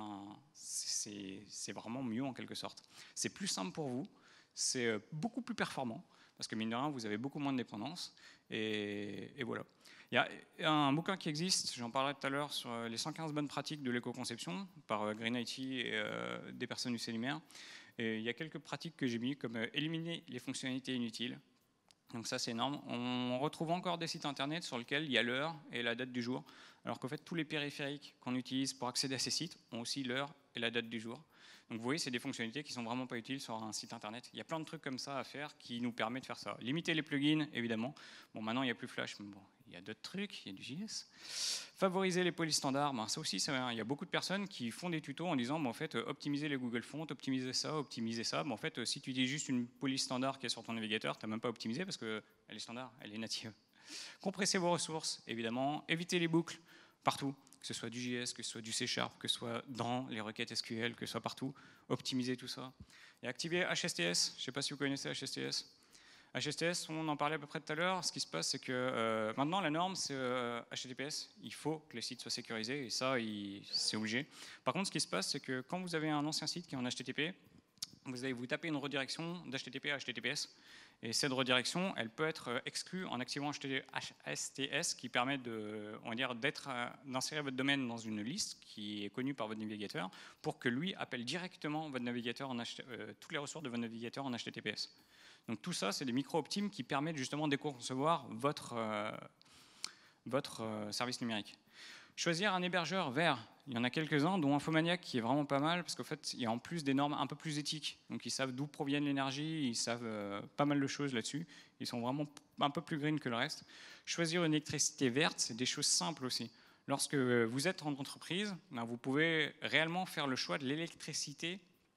c'est vraiment mieux en quelque sorte. C'est plus simple pour vous, c'est beaucoup plus performant, parce que mine de rien, vous avez beaucoup moins de dépendance, et voilà. Il y a un bouquin qui existe, j'en parlerai tout à l'heure, sur les 115 bonnes pratiques de l'éco-conception, par Green IT et des personnes du Célimer. Et il y a quelques pratiques que j'ai mis, comme éliminer les fonctionnalités inutiles. Donc ça, c'est énorme. On retrouve encore des sites internet sur lesquels il y a l'heure et la date du jour, alors qu'en fait, tous les périphériques qu'on utilise pour accéder à ces sites ont aussi l'heure et la date du jour. Donc vous voyez, c'est des fonctionnalités qui ne sont vraiment pas utiles sur un site internet. Il y a plein de trucs comme ça à faire qui nous permettent de faire ça. Limiter les plugins, évidemment. Bon, maintenant, il n'y a plus Flash, mais bon, il y a d'autres trucs, il y a du JS. Favoriser les polices standards, ça aussi, il y a beaucoup de personnes qui font des tutos en disant, en fait, optimiser les Google Fonts, optimiser ça, optimiser ça. En fait, si tu dis juste une police standard qui est sur ton navigateur, tu n'as même pas optimisé parce qu'elle est standard, elle est native. Compresser vos ressources, évidemment. Éviter les boucles partout, que ce soit du JS, que ce soit du C#, que ce soit dans les requêtes SQL, que ce soit partout. Optimiser tout ça. Et activer HSTS, je ne sais pas si vous connaissez HSTS. HSTS, on en parlait à peu près tout à l'heure. Ce qui se passe, c'est que maintenant, la norme, c'est HTTPS. Il faut que les sites soient sécurisés, et ça, c'est obligé. Par contre, ce qui se passe, c'est que quand vous avez un ancien site qui est en HTTP, vous allez vous taper une redirection d'HTTP à HTTPS. Et cette redirection, elle peut être exclue en activant HSTS, qui permet d'insérer votre domaine dans une liste qui est connue par votre navigateur, pour que lui appelle directement votre navigateur toutes les ressources de votre navigateur en HTTPS. Donc tout ça, c'est des micro-optimes qui permettent justement d'éco-concevoir votre service numérique. Choisir un hébergeur vert. Il y en a quelques-uns, dont Infomaniac, qui est vraiment pas mal, parce qu'en fait, il y a en plus des normes un peu plus éthiques. Donc ils savent d'où proviennent l'énergie, ils savent pas mal de choses là-dessus. Ils sont vraiment un peu plus green que le reste. Choisir une électricité verte, c'est des choses simples aussi. Lorsque vous êtes en entreprise, vous pouvez réellement faire le choix de l'électricité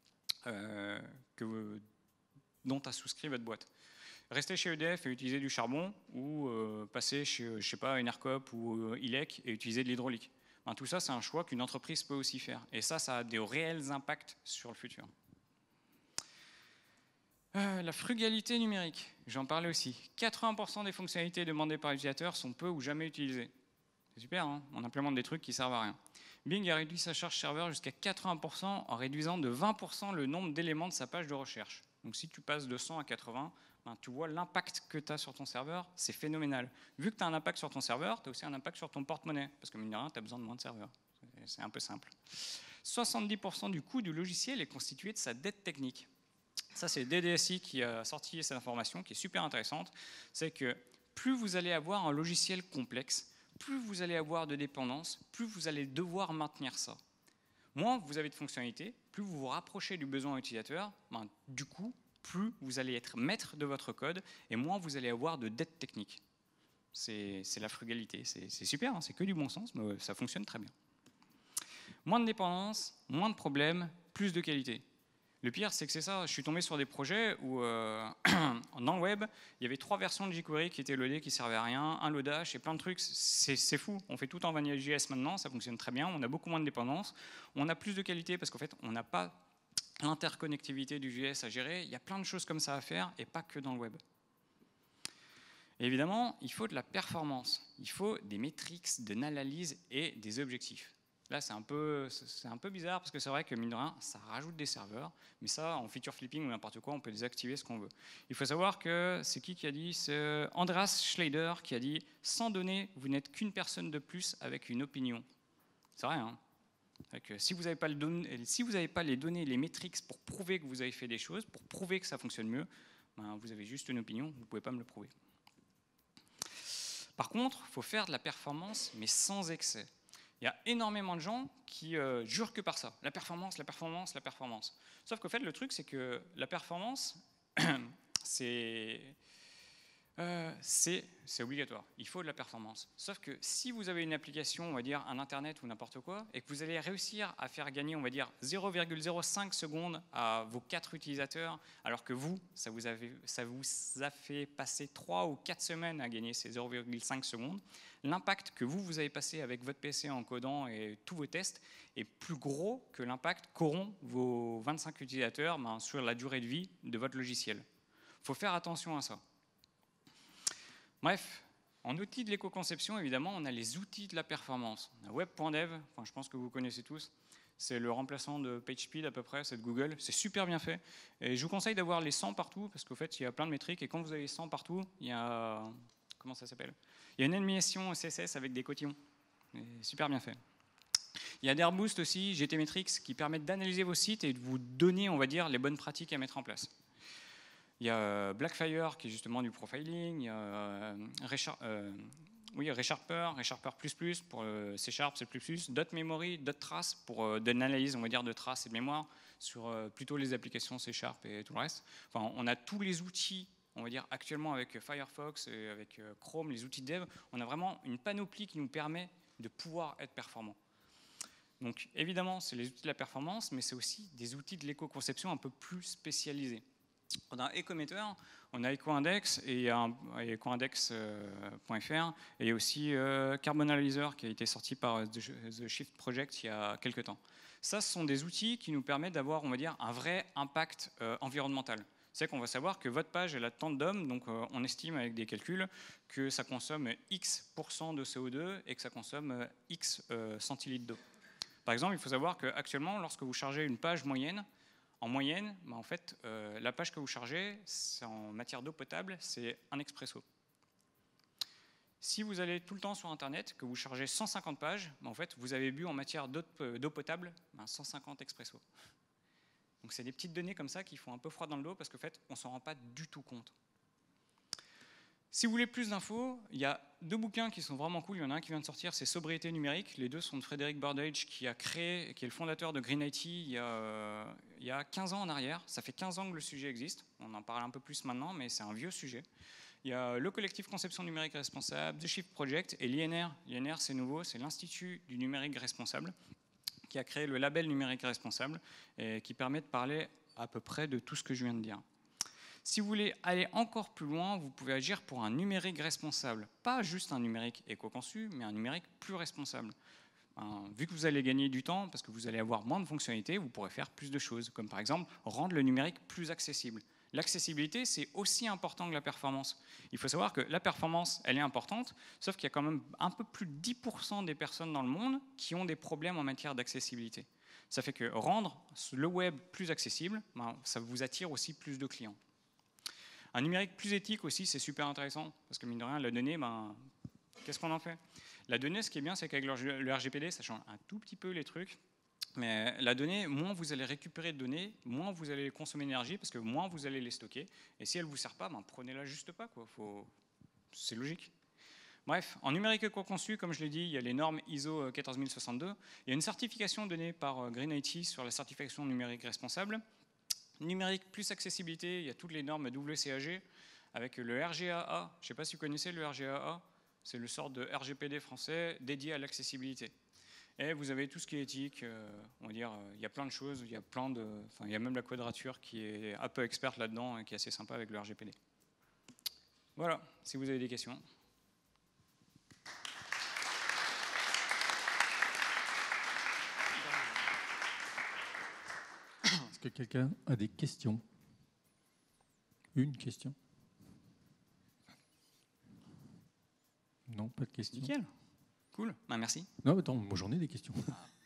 dont a souscrit votre boîte. Rester chez EDF et utiliser du charbon, ou passer chez, je sais pas, Enercop ou ILEC et utiliser de l'hydraulique. Tout ça, c'est un choix qu'une entreprise peut aussi faire. Et ça a des réels impacts sur le futur. La frugalité numérique, j'en parlais aussi. 80% des fonctionnalités demandées par l'utilisateur sont peu ou jamais utilisées. C'est super, hein, on implémente des trucs qui servent à rien. Bing a réduit sa charge serveur jusqu'à 80% en réduisant de 20% le nombre d'éléments de sa page de recherche. Donc si tu passes de 100 à 80, tu vois l'impact que tu as sur ton serveur, c'est phénoménal. Vu que tu as un impact sur ton serveur, tu as aussi un impact sur ton porte-monnaie, parce que mine de rien, tu as besoin de moins de serveurs. C'est un peu simple. 70% du coût du logiciel est constitué de sa dette technique. Ça, c'est DDSI qui a sorti cette information, qui est super intéressante. C'est que plus vous allez avoir un logiciel complexe, plus vous allez avoir de dépendance, plus vous allez devoir maintenir ça. Moins vous avez de fonctionnalités, plus vous vous rapprochez du besoin utilisateur, du coup, plus vous allez être maître de votre code et moins vous allez avoir de dette technique. C'est la frugalité, c'est super, hein, c'est que du bon sens, mais ça fonctionne très bien. Moins de dépendance, moins de problèmes, plus de qualité. Le pire, c'est que c'est ça, je suis tombé sur des projets où, dans le web, il y avait 3 versions de jQuery qui étaient loadées, qui ne servaient à rien, un loadage et plein de trucs, c'est fou. On fait tout en Vanilla.js maintenant, ça fonctionne très bien, on a beaucoup moins de dépendance, on a plus de qualité parce qu'en fait, on n'a pas l'interconnectivité du JS à gérer, il y a plein de choses comme ça à faire et pas que dans le web. Et évidemment, il faut de la performance, il faut des métriques, de l'analyse et des objectifs. Là, c'est un peu bizarre parce que c'est vrai que, mine de rien, ça rajoute des serveurs, mais ça, en feature flipping ou n'importe quoi, on peut désactiver ce qu'on veut. Il faut savoir que c'est qui a dit? C'est Andreas Schleider qui a dit « Sans données, vous n'êtes qu'une personne de plus avec une opinion ». C'est vrai, hein? Si vous n'avez pas les données, les métriques pour prouver que vous avez fait des choses, pour prouver que ça fonctionne mieux, vous avez juste une opinion, vous ne pouvez pas me le prouver. Par contre, il faut faire de la performance, mais sans excès. Il y a énormément de gens qui jurent que par ça. La performance, la performance, la performance. Sauf qu'au fait, le truc, c'est que la performance, c'est... C'est obligatoire, il faut de la performance. Sauf que si vous avez une application, on va dire un internet ou n'importe quoi, et que vous allez réussir à faire gagner, on va dire 0,05 secondes à vos 4 utilisateurs, alors que vous, ça vous a fait passer 3 ou 4 semaines à gagner ces 0,5 secondes, l'impact que vous avez passé avec votre PC en codant et tous vos tests est plus gros que l'impact qu'auront vos 25 utilisateurs sur la durée de vie de votre logiciel. Il faut faire attention à ça. Bref, en outils de l'éco-conception, évidemment, on a les outils de la performance. On a web.dev, je pense que vous connaissez tous. C'est le remplaçant de PageSpeed à peu près, c'est de Google. C'est super bien fait. Et je vous conseille d'avoir les 100 partout, parce qu'au fait, il y a plein de métriques. Et quand vous avez 100 partout, il y a... Comment ça s'appelle? Il y a une animation CSS avec des cotillons. Super bien fait. Il y a d'Airboost aussi, GTmetrix, qui permettent d'analyser vos sites et de vous donner, on va dire, les bonnes pratiques à mettre en place. Il y a Blackfire qui est justement du profiling, il y a ReSharper, ReSharper++ pour C#, C++, .memory, .trace pour de l'analyse, on va dire, de traces et de mémoire sur plutôt les applications C# et tout le reste. Enfin, on a tous les outils, on va dire, actuellement avec Firefox et avec Chrome, les outils de dev, on a vraiment une panoplie qui nous permet de pouvoir être performant. Donc évidemment, c'est les outils de la performance, mais c'est aussi des outils de l'éco-conception un peu plus spécialisés. On a Ecometer, on a EcoIndex et il y a ecoindex.fr et il y a aussi Carbon Analyzer qui a été sorti par The Shift Project il y a quelques temps. Ça, ce sont des outils qui nous permettent d'avoir, on va dire, un vrai impact environnemental. C'est qu'on va savoir que votre page elle a tant de DOM, donc on estime avec des calculs que ça consomme X% de CO2 et que ça consomme X centilitres d'eau. Par exemple, il faut savoir qu'actuellement, lorsque vous chargez une page moyenne, en moyenne, en fait, la page que vous chargez, en matière d'eau potable, c'est un expresso. Si vous allez tout le temps sur Internet, que vous chargez 150 pages, en fait, vous avez bu en matière d'eau potable 150 expresso. Donc c'est des petites données comme ça qui font un peu froid dans le dos parce qu'en fait, on ne s'en rend pas du tout compte. Si vous voulez plus d'infos, il y a 2 bouquins qui sont vraiment cool. Il y en a un qui vient de sortir, c'est Sobriété numérique. Les deux sont de Frédéric Burdage, qui est le fondateur de Green IT il y a 15 ans en arrière. Ça fait 15 ans que le sujet existe. On en parle un peu plus maintenant, mais c'est un vieux sujet. Il y a le collectif Conception numérique responsable, The Shift Project et l'INR. L'INR, c'est nouveau, c'est l'Institut du numérique responsable, qui a créé le label numérique responsable et qui permet de parler à peu près de tout ce que je viens de dire. Si vous voulez aller encore plus loin, vous pouvez agir pour un numérique responsable. Pas juste un numérique éco-conçu, mais un numérique plus responsable. Vu que vous allez gagner du temps, parce que vous allez avoir moins de fonctionnalités, vous pourrez faire plus de choses, comme par exemple rendre le numérique plus accessible. L'accessibilité, c'est aussi important que la performance. Il faut savoir que la performance, elle est importante, sauf qu'il y a quand même un peu plus de 10% des personnes dans le monde qui ont des problèmes en matière d'accessibilité. Ça fait que rendre le web plus accessible, ça vous attire aussi plus de clients. Un numérique plus éthique aussi, c'est super intéressant, parce que mine de rien, la donnée, qu'est-ce qu'on en fait? La donnée, ce qui est bien, c'est qu'avec le RGPD, ça change un tout petit peu les trucs, mais la donnée, moins vous allez récupérer de données, moins vous allez consommer d'énergie, parce que moins vous allez les stocker, et si elle ne vous sert pas, prenez-la juste pas, quoi. C'est logique. Bref, en numérique éco-conçu, comme je l'ai dit, il y a les normes ISO 14062, il y a une certification donnée par Green IT sur la certification numérique responsable. Numérique plus accessibilité, il y a toutes les normes WCAG avec le RGAA. Je ne sais pas si vous connaissez le RGAA, c'est le sort de RGPD français dédié à l'accessibilité. Et vous avez tout ce qui est éthique, on va dire, il y a plein de choses, il y a même la Quadrature qui est un peu experte là-dedans et qui est assez sympa avec le RGPD. Voilà, si vous avez des questions. Est-ce que quelqu'un a des questions? Une question? Non, pas de questions. Nickel. Cool. Merci. Non, attends, moi j'en ai des questions.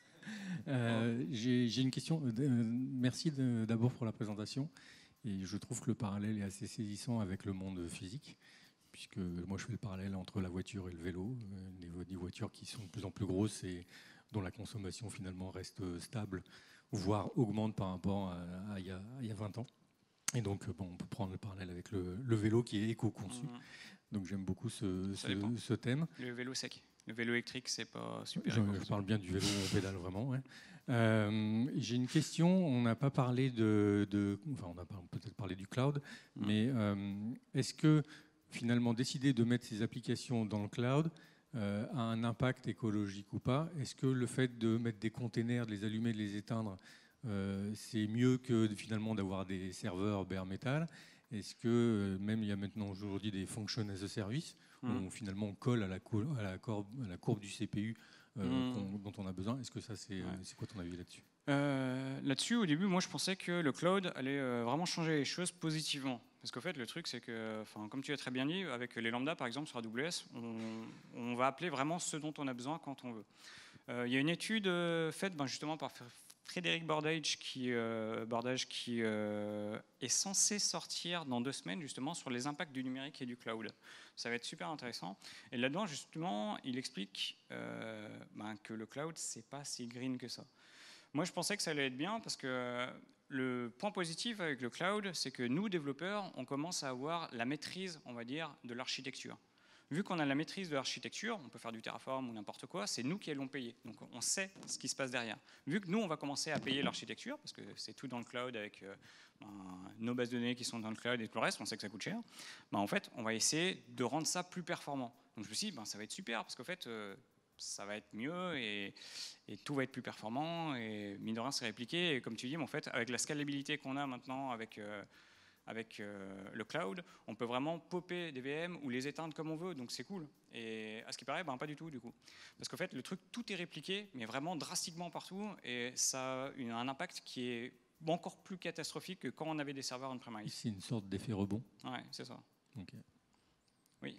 J'ai une question. Merci d'abord pour la présentation. Et je trouve que le parallèle est assez saisissant avec le monde physique, puisque moi je fais le parallèle entre la voiture et le vélo. Des voitures qui sont de plus en plus grosses et dont la consommation finalement reste stable, voire augmente par rapport à il y a 20 ans. Et donc, on peut prendre le parallèle avec le vélo qui est éco-conçu. Donc j'aime beaucoup ce thème. Le vélo sec. Le vélo électrique, c'est pas super. Je parle bien du vélo où on pédale vraiment. Ouais. J'ai une question. On n'a pas parlé on a peut-être parlé du cloud, mais est-ce que finalement décider de mettre ces applications dans le cloud a un impact écologique ou pas? Est-ce que le fait de mettre des containers, de les allumer, de les éteindre, c'est mieux que finalement d'avoir des serveurs bare metal? Est-ce que même il y a maintenant aujourd'hui des function as a service où finalement on colle à la courbe du CPU dont on a besoin? Est-ce que ça c'est quoi ton avis là-dessus? Là-dessus, au début, moi je pensais que le cloud allait vraiment changer les choses positivement. Parce qu'en fait, le truc, c'est que, comme tu l'as très bien dit, avec les lambda, par exemple, sur AWS, on va appeler vraiment ce dont on a besoin quand on veut. Il y a une étude faite justement par Frédéric Bordage qui est censé sortir dans 2 semaines, justement, sur les impacts du numérique et du cloud. Ça va être super intéressant. Et là-dedans, justement, il explique que le cloud, c'est pas si green que ça. Moi, je pensais que ça allait être bien parce que le point positif avec le cloud, c'est que nous, développeurs, on commence à avoir la maîtrise, on va dire, de l'architecture. Vu qu'on a la maîtrise de l'architecture, on peut faire du Terraform ou n'importe quoi, c'est nous qui allons payer. Donc on sait ce qui se passe derrière. Vu que nous, on va commencer à payer l'architecture, parce que c'est tout dans le cloud avec nos bases de données qui sont dans le cloud et tout le reste, on sait que ça coûte cher, en fait, on va essayer de rendre ça plus performant. Donc je me suis dit, ça va être super, parce qu'en fait, ça va être mieux et tout va être plus performant et mine de rien c'est répliqué et comme tu dis en fait avec la scalabilité qu'on a maintenant avec le cloud on peut vraiment popper des VM ou les éteindre comme on veut donc c'est cool et à ce qui paraît pas du tout du coup parce qu'en fait le truc tout est répliqué mais vraiment drastiquement partout et ça a un impact qui est encore plus catastrophique que quand on avait des serveurs on-premise. C'est une sorte d'effet rebond. Ouais c'est ça. Okay. Oui.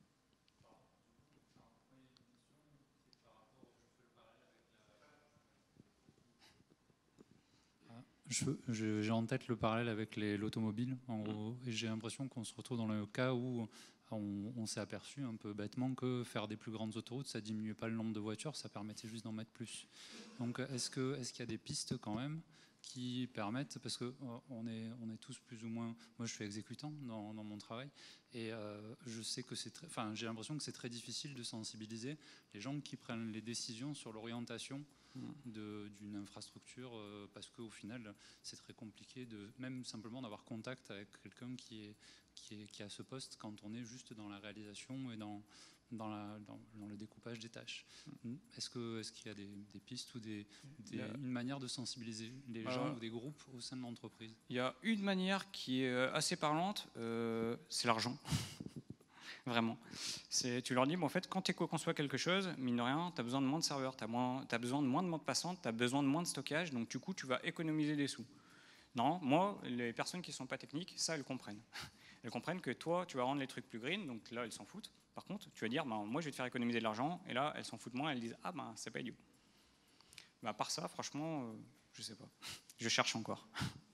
J'ai en tête le parallèle avec l'automobile, en gros, et j'ai l'impression qu'on se retrouve dans le cas où on s'est aperçu un peu bêtement que faire des plus grandes autoroutes, ça diminuait pas le nombre de voitures, ça permettait juste d'en mettre plus. Donc est-ce qu'il y a des pistes quand même qui permettent, parce qu'on est tous plus ou moins, moi je suis exécutant dans mon travail, et je sais que j'ai l'impression que c'est très difficile de sensibiliser les gens qui prennent les décisions sur l'orientation d'une infrastructure parce qu'au final c'est très compliqué même simplement d'avoir contact avec quelqu'un qui a ce poste quand on est juste dans la réalisation et dans le découpage des tâches. Est-ce qu'il y a des pistes ou une manière de sensibiliser les gens ou des groupes au sein de l'entreprise? Il y a une manière qui est assez parlante, c'est l'argent. Vraiment. Tu leur dis, en fait, quand tu conçois quelque chose, mine de rien, tu as besoin de moins de serveurs, tu as besoin de moins de bandes passantes, tu as besoin de moins de stockage, donc du coup, tu vas économiser des sous. Non, moi, les personnes qui ne sont pas techniques, ça, elles comprennent. Elles comprennent que toi, tu vas rendre les trucs plus green, donc là, elles s'en foutent. Par contre, tu vas dire, moi, je vais te faire économiser de l'argent, et là, elles s'en foutent moins, elles disent, c'est pas idiot. À part ça, franchement, je sais pas. Je cherche encore.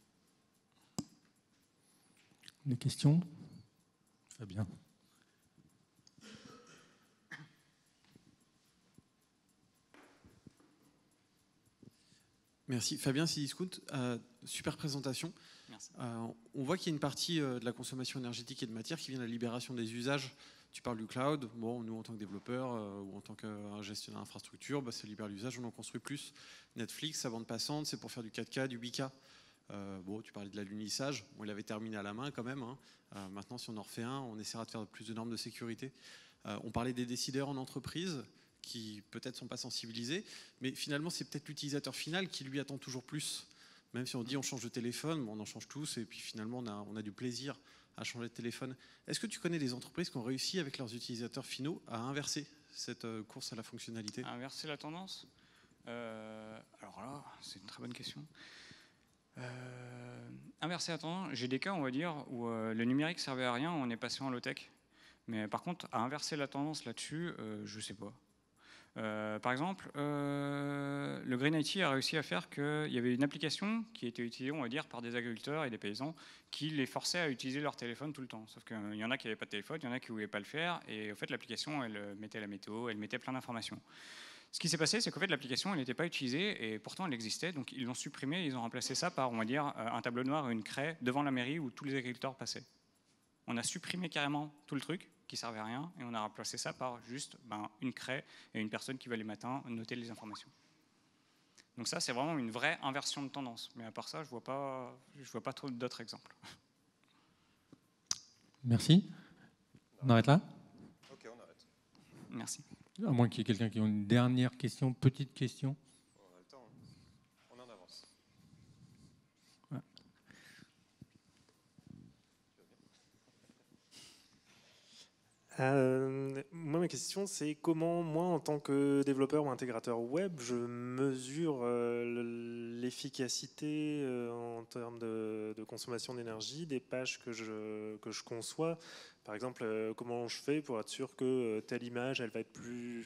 Des questions? Fabien. Merci. Fabien Cdiscount, super présentation. Merci. On voit qu'il y a une partie de la consommation énergétique et de matière qui vient de la libération des usages. Tu parles du cloud. Bon, nous, en tant que développeurs ou en tant que gestionnaire d'infrastructure, ça libère l'usage, on en construit plus. Netflix, sa bande passante, c'est pour faire du 4K, du 8K. Tu parlais de l'alunissage. Bon, il avait terminé à la main quand même. Maintenant, si on en refait un, on essaiera de faire plus de normes de sécurité. On parlait des décideurs en entreprise qui peut-être ne sont pas sensibilisés, mais finalement c'est peut-être l'utilisateur final qui lui attend toujours plus. Même si on dit on change de téléphone, on en change tous et puis finalement on a du plaisir à changer de téléphone. Est-ce que tu connais des entreprises qui ont réussi avec leurs utilisateurs finaux à inverser cette course à la fonctionnalité? À inverser la tendance alors là, c'est une très bonne question. Inverser la tendance, j'ai des cas on va dire où le numérique servait à rien, on est passé en low-tech. Mais par contre, à inverser la tendance là-dessus, je sais pas. Par exemple, le Green IT a réussi à faire qu'il y avait une application qui était utilisée, on va dire, par des agriculteurs et des paysans qui les forçaient à utiliser leur téléphone tout le temps. Sauf qu'il y en a qui n'avaient pas de téléphone, il y en a qui ne voulaient pas le faire. Et en fait, l'application, elle mettait la météo, elle mettait plein d'informations. Ce qui s'est passé, c'est qu'en fait, l'application, elle n'était pas utilisée et pourtant, elle existait. Donc, ils l'ont supprimée, ils ont remplacé ça par, on va dire, un tableau noir et une craie devant la mairie où tous les agriculteurs passaient. On a supprimé carrément tout le truc qui servait à rien et on a remplacé ça par juste une craie et une personne qui va les matins noter les informations. Donc ça, c'est vraiment une vraie inversion de tendance. Mais à part ça, je vois pas trop d'autres exemples. Merci. On arrête là? Ok, on arrête. Merci. À moins qu'il y ait quelqu'un qui ait une dernière question, petite question. On a le temps, hein. On en avance. Moi, ma question, c'est comment, moi, en tant que développeur ou intégrateur web, je mesure l'efficacité en termes de consommation d'énergie des pages que je conçois. Par exemple, comment je fais pour être sûr que telle image, elle va être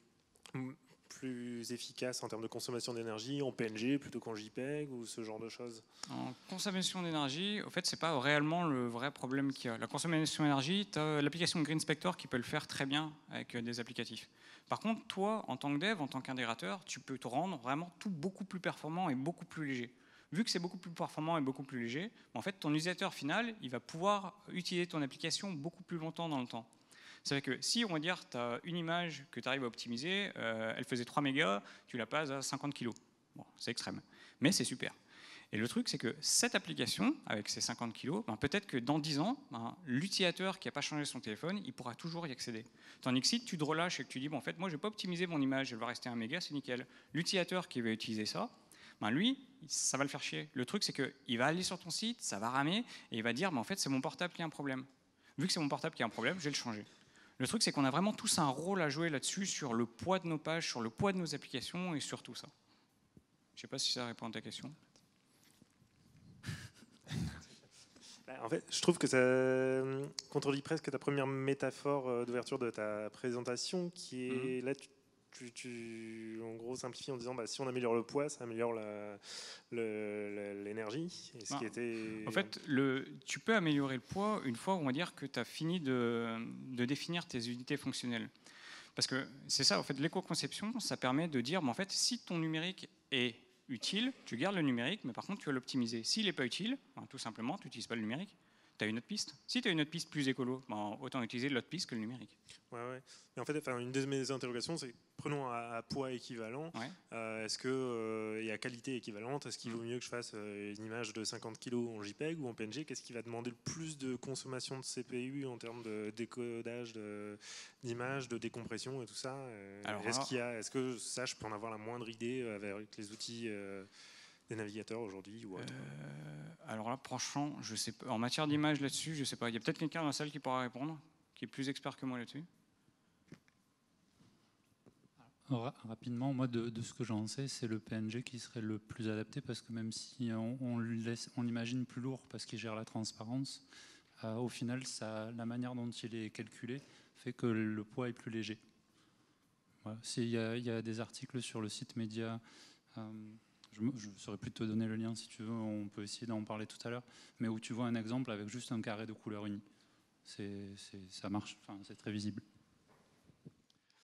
plus efficace en termes de consommation d'énergie en PNG plutôt qu'en JPEG ou ce genre de choses? En consommation d'énergie, au fait, c'est pas réellement le vrai problème qu'il y a. La consommation d'énergie, tu as l'application GreenSpector qui peut le faire très bien avec des applicatifs. Par contre, toi, en tant que dev, en tant qu'intégrateur, tu peux te rendre vraiment tout beaucoup plus performant et beaucoup plus léger. Vu que c'est beaucoup plus performant et beaucoup plus léger, en fait, ton utilisateur final, il va pouvoir utiliser ton application beaucoup plus longtemps dans le temps. C'est vrai que si, on va dire, tu as une image que tu arrives à optimiser, elle faisait 3 mégas, tu la passes à 50 kilos. Bon, c'est extrême, mais c'est super. Et le truc, c'est que cette application, avec ses 50 kilos, peut-être que dans 10 ans, l'utilisateur qui n'a pas changé son téléphone, il pourra toujours y accéder. Tandis que si tu te relâches et que tu dis, en fait, moi, je ne vais pas optimiser mon image, elle va rester 1 méga, c'est nickel. L'utilisateur qui va utiliser ça, lui, ça va le faire chier. Le truc, c'est qu'il va aller sur ton site, ça va ramer, et il va dire, en fait, c'est mon portable qui a un problème. Vu que c'est mon portable qui a un problème, je vais le changer. Le truc, c'est qu'on a vraiment tous un rôle à jouer là-dessus, sur le poids de nos pages, sur le poids de nos applications et sur tout ça. Je ne sais pas si ça répond à ta question. En fait, je trouve que ça contredit presque ta première métaphore d'ouverture de ta présentation, qui est là, tu en gros simplifies en disant si on améliore le poids, ça améliore l'énergie. Ce qui était... En fait, tu peux améliorer le poids une fois, on va dire, que tu as fini de définir tes unités fonctionnelles. Parce que c'est ça, en fait, l'éco-conception, ça permet de dire, en fait, si ton numérique est utile, tu gardes le numérique, mais par contre, tu vas l'optimiser. S'il n'est pas utile, tout simplement, tu n'utilises pas le numérique. Tu as une autre piste. Si tu as une autre piste plus écolo, autant utiliser l'autre piste que le numérique. Ouais. Et en fait, une de mes interrogations, c'est prenons à poids équivalent. Ouais. Est-ce qu'il y a qualité équivalente? Est-ce qu'il vaut mieux que je fasse une image de 50 kg en JPEG ou en PNG? Qu'est-ce qui va demander le plus de consommation de CPU en termes de décodage d'images, de décompression et tout ça? Est-ce que ça, je peux en avoir la moindre idée avec les outils des navigateurs aujourd'hui ou autre? Alors là, franchement, je sais pas. En matière d'image là-dessus, je sais pas. Il y a peut-être quelqu'un dans la salle qui pourra répondre, qui est plus expert que moi là-dessus. Rapidement, moi, de ce que j'en sais, c'est le PNG qui serait le plus adapté, parce que même si on l'imagine plus lourd parce qu'il gère la transparence, au final, la manière dont il est calculé fait que le poids est plus léger. Voilà. Il y a des articles sur le site Média. Je saurais plus te donner le lien si tu veux, on peut essayer d'en parler tout à l'heure, mais où tu vois un exemple avec juste un carré de couleur unie. Ça marche, c'est très visible.